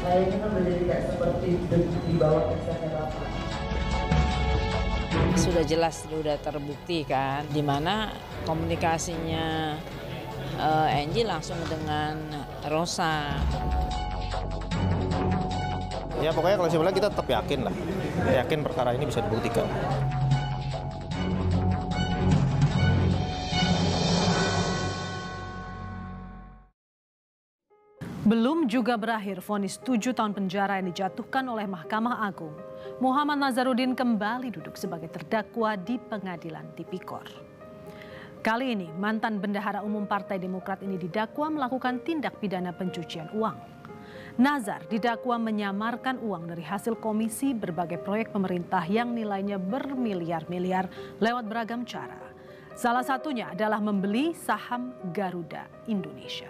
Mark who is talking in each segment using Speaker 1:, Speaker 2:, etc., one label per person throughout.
Speaker 1: Kayaknya kan menjadi kayak seperti di bawah kesannya Bapak.
Speaker 2: Sudah jelas, sudah terbukti kan, di mana komunikasinya Angie langsung dengan Rosa.
Speaker 3: Ya pokoknya kalau saya bilang kita tetap yakin lah, yakin perkara ini bisa dibuktikan.
Speaker 4: Belum juga berakhir vonis 7 tahun penjara yang dijatuhkan oleh Mahkamah Agung. Muhammad Nazarudin kembali duduk sebagai terdakwa di Pengadilan Tipikor. Kali ini mantan Bendahara Umum Partai Demokrat ini didakwa melakukan tindak pidana pencucian uang. Nazar didakwa menyamarkan uang dari hasil komisi berbagai proyek pemerintah yang nilainya bermiliar-miliar lewat beragam cara. Salah satunya adalah membeli saham Garuda Indonesia.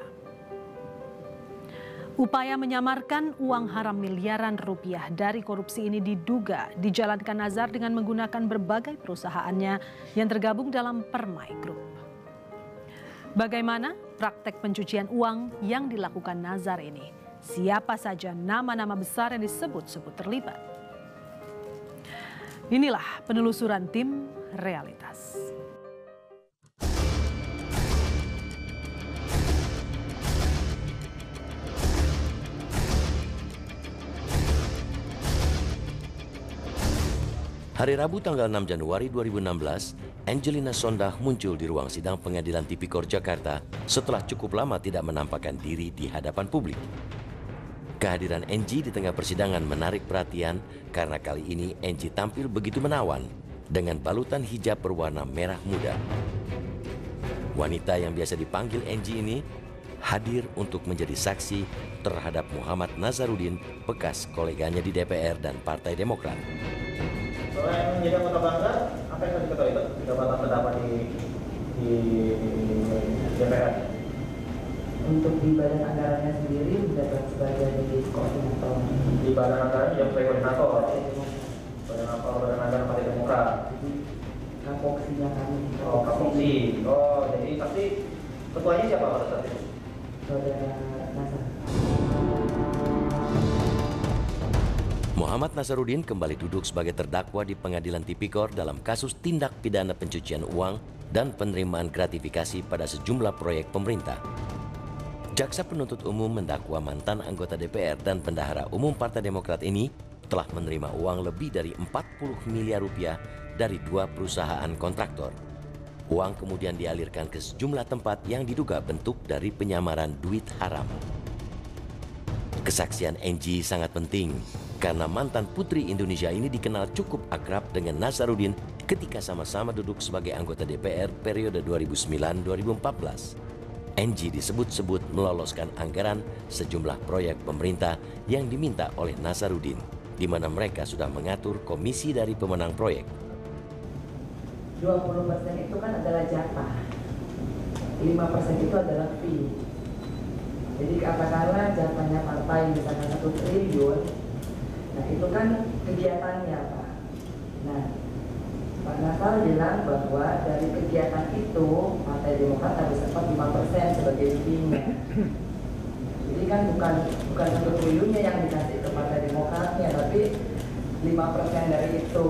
Speaker 4: Upaya menyamarkan uang haram miliaran rupiah dari korupsi ini diduga dijalankan Nazar dengan menggunakan berbagai perusahaannya yang tergabung dalam Permai Group. Bagaimana praktek pencucian uang yang dilakukan Nazar ini? Siapa saja nama-nama besar yang disebut-sebut terlibat? Inilah penelusuran tim Realitas.
Speaker 5: Hari Rabu tanggal 6 Januari 2016, Angelina Sondah muncul di ruang sidang Pengadilan Tipikor Jakarta setelah cukup lama tidak menampakkan diri di hadapan publik. Kehadiran Angie di tengah persidangan menarik perhatian karena kali ini Angie tampil begitu menawan dengan balutan hijab berwarna merah muda. Wanita yang biasa dipanggil Angie ini hadir untuk menjadi saksi terhadap Muhammad Nazarudin, bekas koleganya di DPR dan Partai Demokrat.
Speaker 3: Kalau yang menjadi anggota bangsa, apa yang tadi ketahui Pak? Jabatan di DPR.
Speaker 1: Untuk di badan anggarannya sendiri mendapat sebagai koordinator.
Speaker 3: Di badan anggaran yang koordinator. Badan anggaran Partai Demokrat.
Speaker 1: Jadi kapoksinya kami.
Speaker 3: Oh, kapoksi. Oh, jadi tapi ketuanya siapa pada saat itu?
Speaker 1: Saudara Nazar.
Speaker 5: Muhammad Nazarudin kembali duduk sebagai terdakwa di Pengadilan Tipikor dalam kasus tindak pidana pencucian uang dan penerimaan gratifikasi pada sejumlah proyek pemerintah. Jaksa penuntut umum mendakwa mantan anggota DPR dan Bendahara Umum Partai Demokrat ini telah menerima uang lebih dari 40 miliar rupiah dari 2 perusahaan kontraktor. Uang kemudian dialirkan ke sejumlah tempat yang diduga bentuk dari penyamaran duit haram. Kesaksian Angie sangat penting karena mantan putri Indonesia ini dikenal cukup akrab dengan Nazarudin ketika sama-sama duduk sebagai anggota DPR periode 2009-2014. Angie disebut-sebut meloloskan anggaran sejumlah proyek pemerintah yang diminta oleh Nazarudin, di mana mereka sudah mengatur komisi dari pemenang proyek.
Speaker 1: 20% itu kan adalah jatah, 5% itu adalah fee. Jadi katakanlah jatahnya partai misalnya 1 triliun, nah itu kan kegiatannya Pak. Nah, Pak Nazar bilang bahwa dari kegiatan itu Partai Demokrat harus dapat 5% sebagai fee-nya. Jadi kan bukan 1 triliunnya yang dikasih ke Partai Demokratnya, tapi 5% dari itu.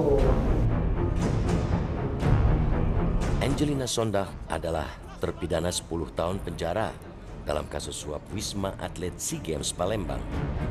Speaker 5: Angelina Sondah adalah terpidana 10 tahun penjara dalam kasus suap Wisma Atlet SEA Games Palembang.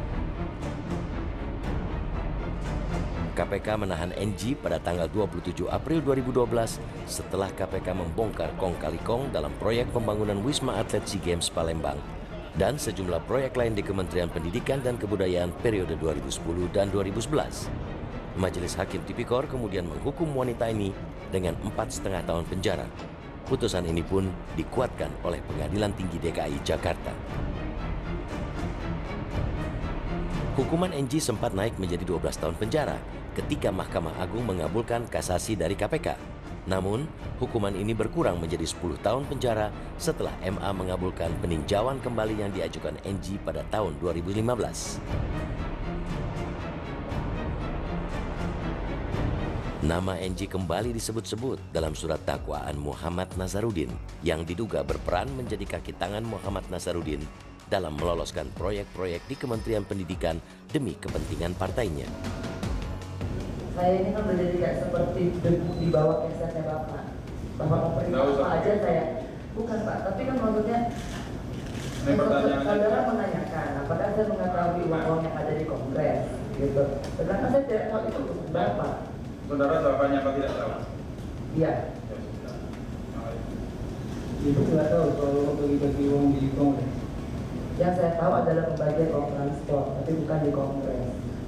Speaker 5: KPK menahan Angie pada tanggal 27 April 2012 setelah KPK membongkar kong kali kong dalam proyek pembangunan Wisma Atlet SEA Games Palembang dan sejumlah proyek lain di Kementerian Pendidikan dan Kebudayaan periode 2010 dan 2011. Majelis Hakim Tipikor kemudian menghukum wanita ini dengan 4,5 tahun penjara. Putusan ini pun dikuatkan oleh Pengadilan Tinggi DKI Jakarta. Hukuman Angie sempat naik menjadi 12 tahun penjara ketika Mahkamah Agung mengabulkan kasasi dari KPK. Namun, hukuman ini berkurang menjadi 10 tahun penjara setelah MA mengabulkan peninjauan kembali yang diajukan Angie pada tahun 2015. Nama Angie kembali disebut-sebut dalam surat dakwaan Muhammad Nazarudin yang diduga berperan menjadi kaki tangan Muhammad Nazarudin dalam meloloskan proyek-proyek di Kementerian Pendidikan demi kepentingan partainya.
Speaker 1: Saya ini kan menjadi kayak seperti di bawah kesetnya Bapak. Bapak mau perintah apa aja saya. Bukan Pak, tapi kan maksudnya saudara menanyakan, apakah saya mengetahui uang yang ada di Kongres, gitu. Sedangkan saya tidak tahu itu berapa.
Speaker 3: Saudara jawabannya apa tidak tahu?
Speaker 1: Iya.
Speaker 6: Ibu nggak tahu kalau bagi-bagi uang di Kongres.
Speaker 1: Yang saya tahu adalah pembagian uang transport, tapi bukan di Kongres.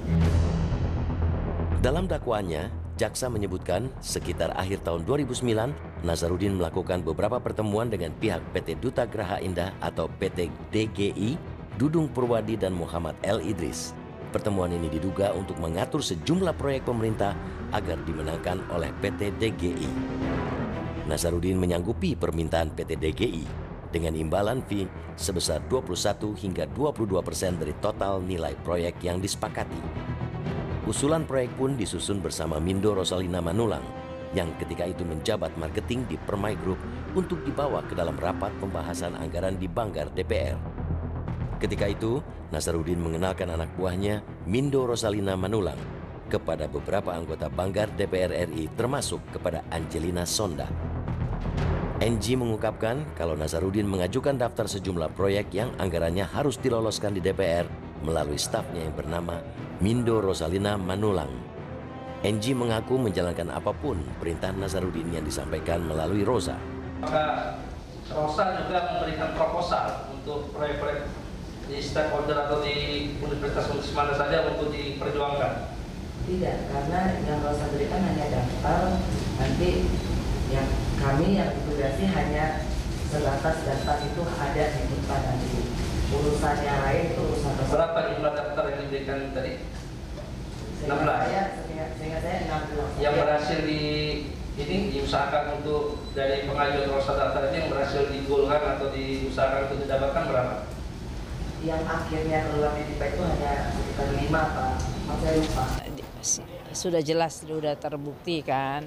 Speaker 5: Dalam dakwaannya, jaksa menyebutkan sekitar akhir tahun 2009, Nazarudin melakukan beberapa pertemuan dengan pihak PT Duta Graha Indah atau PT DGI, Dudung Purwadi dan Muhammad L. Idris. Pertemuan ini diduga untuk mengatur sejumlah proyek pemerintah agar dimenangkan oleh PT DGI. Nazarudin menyanggupi permintaan PT DGI dengan imbalan fee sebesar 21 hingga 22% dari total nilai proyek yang disepakati. Usulan proyek pun disusun bersama Mindo Rosalina Manulang yang ketika itu menjabat marketing di Permai Group untuk dibawa ke dalam rapat pembahasan anggaran di Banggar DPR. Ketika itu, Nazarudin mengenalkan anak buahnya Mindo Rosalina Manulang kepada beberapa anggota Banggar DPR RI termasuk kepada Angelina Sondah. NG mengungkapkan kalau Nazarudin mengajukan daftar sejumlah proyek yang anggarannya harus diloloskan di DPR melalui stafnya yang bernama Mindo Rosalina Manulang. NG mengaku menjalankan apapun perintah Nazarudin yang disampaikan melalui Rosa.
Speaker 7: Maka Rosa juga memberikan proposal untuk proyek-proyek di stakeholder atau di universitas mana saja untuk diperjuangkan.
Speaker 1: Tidak, karena yang Rosa berikan hanya daftar, nanti yang kami yang ditugasi hanya sebatas daftar itu ada di depan nanti. Urusannya lain itu urusan Rosa.
Speaker 7: Berapa jumlah daftar yang diberikan tadi? 16.
Speaker 1: Sehingga saya 16.
Speaker 7: Yang berhasil diusahakan untuk dari pengajuan Rosa daftar ini yang berhasil digolkan atau diusahakan untuk didapatkan berapa?
Speaker 1: Yang akhirnya keluar di DPR itu hanya sekitar 5 Pak. Saya lupa.
Speaker 2: Sudah jelas, sudah terbukti kan,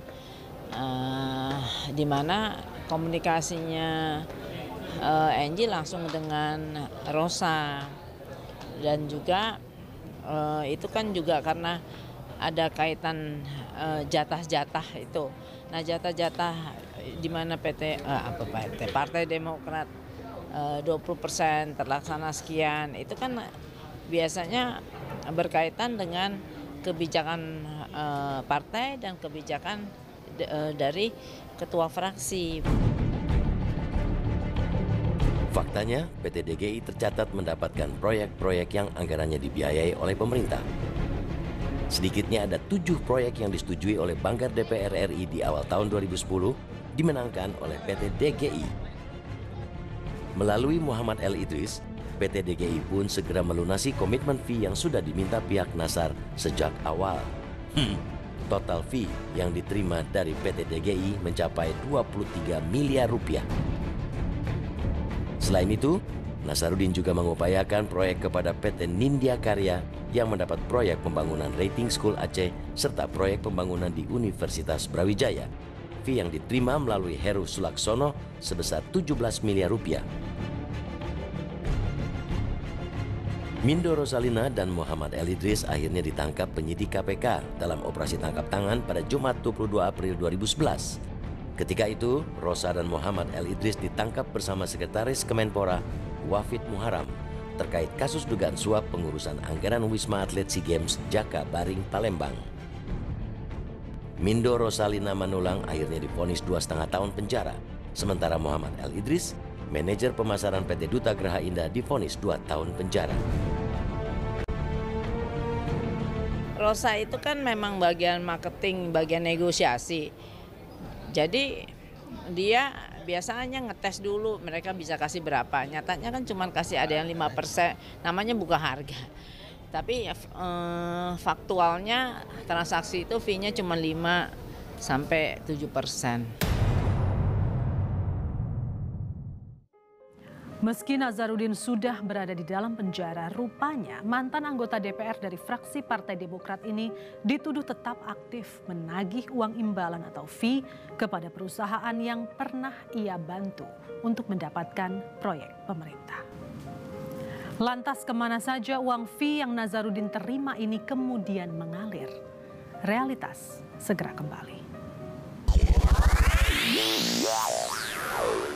Speaker 2: di mana komunikasinya NG langsung dengan Rosa dan juga itu kan juga karena ada kaitan jatah-jatah itu. Nah jatah-jatah di mana Partai Demokrat 20% terlaksana sekian, itu kan biasanya berkaitan dengan kebijakan partai dan kebijakan dari ketua fraksi.
Speaker 5: Faktanya, PT DGI tercatat mendapatkan proyek-proyek yang anggarannya dibiayai oleh pemerintah. Sedikitnya ada 7 proyek yang disetujui oleh Banggar DPR RI di awal tahun 2010 dimenangkan oleh PT DGI. Melalui Muhammad L. Idris, PT DGI pun segera melunasi komitmen fee yang sudah diminta pihak Nasar sejak awal. Total fee yang diterima dari PT DGI mencapai 23 miliar rupiah. Selain itu, Nazarudin juga mengupayakan proyek kepada PT Nindya Karya yang mendapat proyek pembangunan Rating School Aceh serta proyek pembangunan di Universitas Brawijaya. Fee yang diterima melalui Heru Sulaksono sebesar 17 miliar rupiah. Mindo Rosalina dan Muhammad L. Idris akhirnya ditangkap penyidik KPK dalam operasi tangkap tangan pada Jumat 22 April 2011. Ketika itu, Rosa dan Muhammad L. Idris ditangkap bersama Sekretaris Kemenpora, Wafid Muharam, terkait kasus dugaan suap pengurusan anggaran Wisma Atlet SEA Games Jaka Baring, Palembang. Mindo Rosalina Manulang akhirnya divonis 2,5 tahun penjara, sementara Muhammad L. Idris, manajer pemasaran PT Duta Graha Indah, divonis 2 tahun penjara.
Speaker 2: Rosa itu kan memang bagian marketing, bagian negosiasi. Jadi dia biasanya ngetes dulu mereka bisa kasih berapa. Nyatanya kan cuma kasih ada yang 5%, namanya buka harga. Tapi faktualnya transaksi itu fee-nya cuma 5-7%.
Speaker 4: Meski Nazarudin sudah berada di dalam penjara, rupanya mantan anggota DPR dari fraksi Partai Demokrat ini dituduh tetap aktif menagih uang imbalan atau fee kepada perusahaan yang pernah ia bantu untuk mendapatkan proyek pemerintah. Lantas kemana saja uang fee yang Nazarudin terima ini kemudian mengalir? Realitas segera kembali.